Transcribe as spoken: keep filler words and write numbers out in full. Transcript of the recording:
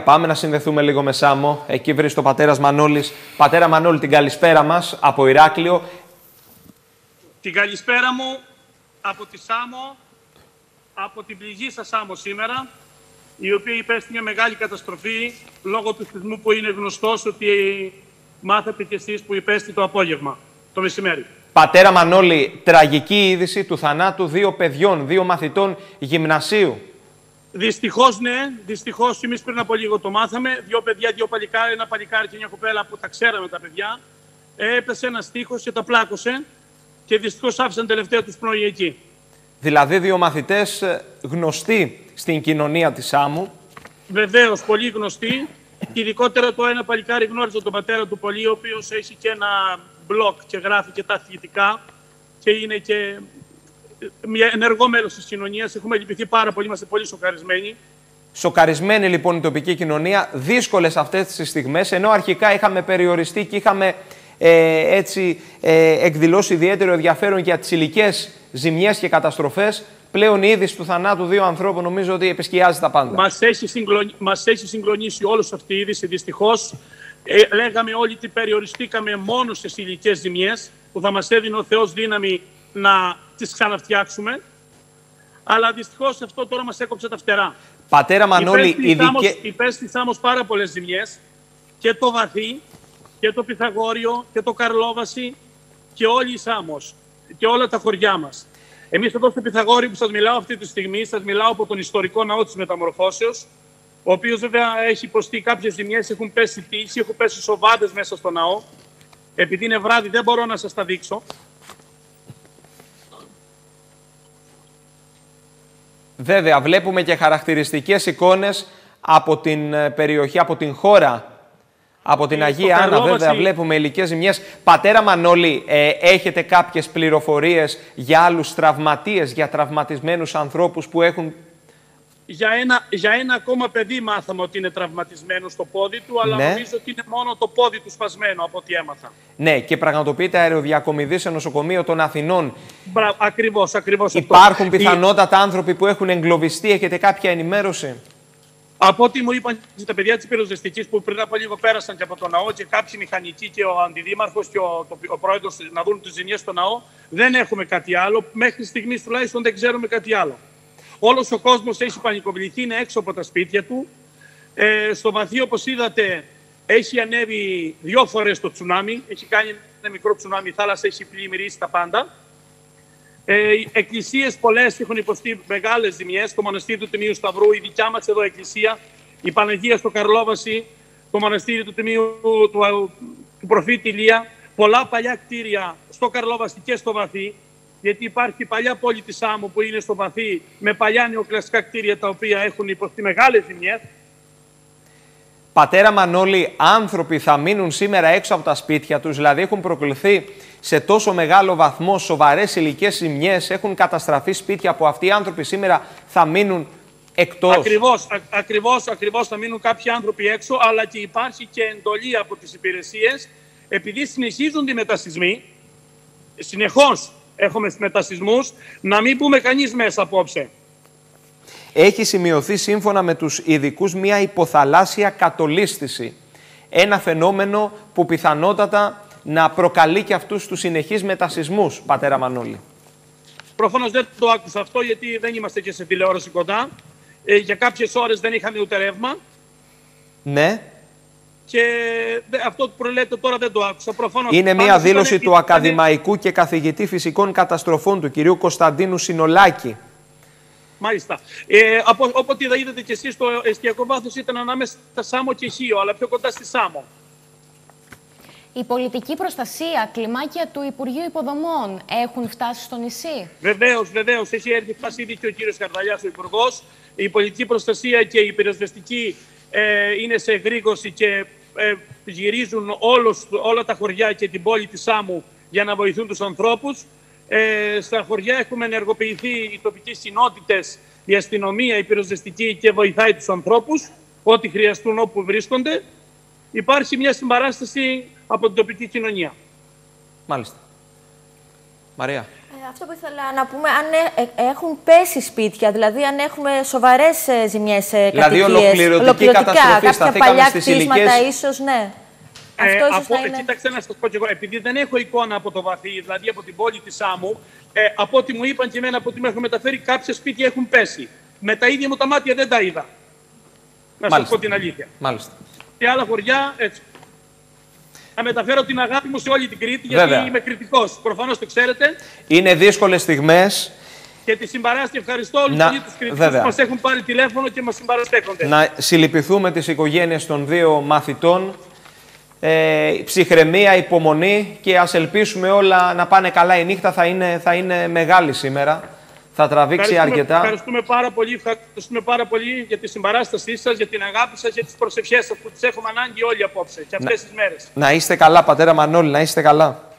Μαρία, πάμε να συνδεθούμε λίγο με Σάμο. Εκεί βρίσκεται ο πατέρας Μανώλης. Πατέρα Μανώλη, την καλησπέρα μας από Ηράκλειο. Την καλησπέρα μου από τη Σάμο, από την πληγή σας Σάμο σήμερα, η οποία υπέστη μια μεγάλη καταστροφή λόγω του σεισμού που είναι γνωστός ότι μάθατε κι εσείς που υπέστη το απόγευμα, το μεσημέρι. Πατέρα Μανώλη, τραγική είδηση του θανάτου δύο παιδιών, δύο μαθητών γυμνασίου. Δυστυχώς ναι, δυστυχώς εμείς πριν από λίγο το μάθαμε. Δύο παιδιά, δύο παλικάρια, ένα παλικάρι και μια κοπέλα που τα ξέραμε τα παιδιά. Έπεσε ένας τείχος και τα πλάκωσε και δυστυχώς άφησαν τελευταία τους πνοή εκεί. Δηλαδή δύο μαθητές γνωστοί στην κοινωνία της Σάμου. Βεβαίως, πολύ γνωστοί. Ειδικότερα το ένα παλικάρι γνώριζε τον πατέρα του πολύ, ο οποίος έχει και ένα blog και γράφει και τα αθλητικά και είναι και μια ενεργό μέλος της κοινωνίας. Έχουμε λυπηθεί πάρα πολύ, είμαστε πολύ σοκαρισμένοι. Σοκαρισμένη λοιπόν η τοπική κοινωνία, δύσκολες αυτές τις στιγμές, ενώ αρχικά είχαμε περιοριστεί και είχαμε ε, έτσι ε, εκδηλώσει ιδιαίτερο ενδιαφέρον για τις υλικές ζημιές και καταστροφές. Πλέον η είδηση του θανάτου δύο ανθρώπων νομίζω ότι επισκιάζει τα πάντα. Μας έχει, συγκλονι... Μας έχει συγκλονίσει όλους αυτή η είδηση, δυστυχώς. Ε, λέγαμε όλοι ότι περιοριστήκαμε μόνο στις υλικές ζημιές, που θα μας έδινε ο Θεός δύναμη να τις ξαναφτιάξουμε. Αλλά δυστυχώς αυτό τώρα μας έκοψε τα φτερά. Πατέρα Μανώλη, ειδικέ... υπέστη Σάμος πάρα πολλές ζημιές, και το Βαθύ, και το Πυθαγόριο, και το Καρλόβαση, και όλη η Σάμος, και όλα τα χωριά μας. Εμείς εδώ στο Πυθαγόριο που σας μιλάω αυτή τη στιγμή, σας μιλάω από τον ιστορικό ναό της Μεταμορφώσεως, ο οποίος βέβαια έχει υποστεί κάποιες ζημιές, έχουν πέσει τείχοι, έχουν πέσει σοβάδες μέσα στο ναό. Επειδή είναι βράδυ δεν μπορώ να σας τα δείξω. Βέβαια, βλέπουμε και χαρακτηριστικές εικόνες από την περιοχή, από την χώρα, από την ε, Αγία Άννα, βέβαια, βλέπουμε υλικές ζημιές. Πατέρα Μανώλη, ε, έχετε κάποιες πληροφορίες για άλλους τραυματίες, για τραυματισμένους ανθρώπους που έχουν... Για ένα, για ένα ακόμα παιδί μάθαμε ότι είναι τραυματισμένο στο πόδι του, αλλά ναι, νομίζω ότι είναι μόνο το πόδι του σπασμένο από ό,τι έμαθα. Ναι, και πραγματοποιείται αεροδιακομιδή σε νοσοκομείο των Αθηνών. Μπρα, ακριβώς, ακριβώς. Υπάρχουν αυτό. πιθανότατα Οι... άνθρωποι που έχουν εγκλωβιστεί, έχετε κάποια ενημέρωση? Από ό,τι μου είπαν τα παιδιά της πυροσβεστικής που πριν από λίγο πέρασαν και από το ναό και κάποιοι μηχανικοί και ο αντιδήμαρχος και ο, το, ο πρόεδρος να δουν τις ζημιές στο ναό, δεν έχουμε κάτι άλλο. Μέχρι στιγμής τουλάχιστον δεν ξέρουμε κάτι άλλο. Όλος ο κόσμος έχει πανικοβληθεί, είναι έξω από τα σπίτια του. Ε, στο Βαθύ, όπως είδατε, έχει ανέβει δύο φορές το τσουνάμι. Έχει κάνει ένα μικρό τσουνάμι, η θάλασσα έχει πλημμυρίσει τα πάντα. Ε, εκκλησίες πολλές έχουν υποστεί μεγάλες ζημιές. Το μοναστήρι του Τιμίου Σταυρού, η δικιά μας εδώ εκκλησία, η Παναγία στο Καρλόβαση, το μοναστήρι του Τιμίου του, του, του προφήτη Ηλία. Πολλά παλιά κτίρια στο Καρλόβαση και στο Βαθύ. Γιατί υπάρχει παλιά πόλη της Σάμου που είναι στο Βαθύ με παλιά νεοκλασικά κτίρια τα οποία έχουν υποστεί μεγάλες ζημιές. Πατέρα Μανώλη, άνθρωποι θα μείνουν σήμερα έξω από τα σπίτια τους, δηλαδή έχουν προκληθεί σε τόσο μεγάλο βαθμό σοβαρές υλικές ζημιές, έχουν καταστραφεί σπίτια που αυτοί οι άνθρωποι σήμερα θα μείνουν εκτός. Ακριβώς, α, ακριβώς, ακριβώς θα μείνουν κάποιοι άνθρωποι έξω, αλλά και υπάρχει και εντολή από τις υπηρεσίες, επειδή συνεχίζονται οι μετασυσμοί, συνεχώς έχουμε μετασυσμούς, να μην πούμε κανείς μέσα απόψε. Έχει σημειωθεί σύμφωνα με τους ειδικούς μια υποθαλάσσια κατολίσθηση. Ένα φαινόμενο που πιθανότατα να προκαλεί και αυτούς τους συνεχείς μετασυσμούς, πατέρα Μανώλη. Προφανώς δεν το άκουσα αυτό, γιατί δεν είμαστε και σε τηλεόραση κοντά. Ε, για κάποιες ώρες δεν είχαμε ούτε ρεύμα. Ναι. Και αυτό που λέτε τώρα δεν το άκουσα. Προφανώς, είναι μια δήλωση ήταν... του ακαδημαϊκού και καθηγητή φυσικών καταστροφών του κυρίου Κωνσταντίνου Συνολάκη. Μάλιστα. Ε, από, όποτε είδα, είδατε και εσείς, το εστιακό βάθος ήταν ανάμεσα στα Σάμο και Χίο, αλλά πιο κοντά στη Σάμο. Η πολιτική προστασία, κλιμάκια του Υπουργείου Υποδομών έχουν φτάσει στο νησί? Βεβαίως, βεβαίως. Έχει έρθει φτάσει ήδη και ο κύριος Καρδαλιάς, ο Υπουργός. Η πολιτική προστασία και η πυροσβεστική ε, είναι σε εγρήγορση και ε, γυρίζουν όλος, όλα τα χωριά και την πόλη της Σάμου για να βοηθούν τους ανθρώπους. Ε, στα χωριά έχουμε ενεργοποιηθεί οι τοπικές κοινότητες, η αστυνομία, η πυροσβεστική και βοηθάει τους ανθρώπους, ό,τι χρειαστούν όπου βρίσκονται. Υπάρχει μια συμπαράσταση από την τοπική κοινωνία. Μάλιστα. Μαρία. Ε, Αυτό που ήθελα να πούμε, αν ε, έχουν πέσει σπίτια, δηλαδή αν έχουμε σοβαρές ε, ζημιές σε δηλαδή, κατοικίες. ολοκληρωτική καταστροφή, κάποια παλιά κτίσματα ίσως, ναι. Ε, Αυτό ίσως από, θα είναι... Κοίταξε να σας πω και εγώ, επειδή δεν έχω εικόνα από το βαθύ, δηλαδή από την πόλη της Σάμου, ε, από ό,τι μου είπαν και εμένα, από ό,τι με έχουν μεταφέρει, κάποια σπίτια έχουν πέσει. Με τα ίδια μου τα μάτια δεν τα είδα. Να σας πω την αλήθεια. Μάλιστα. Σε άλλα χωριά, έτσι. Να μεταφέρω την αγάπη μου σε όλη την Κρήτη, γιατί Βέβαια. είμαι κριτικός. Προφανώς το ξέρετε. Είναι δύσκολες στιγμές. Και τη συμπαράστη ευχαριστώ όλους Να... τους κριτικούς που μας έχουν πάρει τηλέφωνο και μας συμπαραστέκονται. Να συλληπιθούμε τις οικογένειες των δύο μαθητών. Ε, ψυχραιμία, υπομονή και ας ελπίσουμε όλα να πάνε καλά. Η νύχτα θα είναι, θα είναι μεγάλη σήμερα. Θα τραβήξει αρκετά. Ευχαριστούμε πάρα πολύ, ευχαριστούμε πάρα πολύ για τη συμπαράστασή σας, για την αγάπη σας, για τις προσευχές σας που τις έχουμε ανάγκη όλοι απόψε και αυτές τις μέρες. Να είστε καλά, πατέρα Μανώλη, να είστε καλά.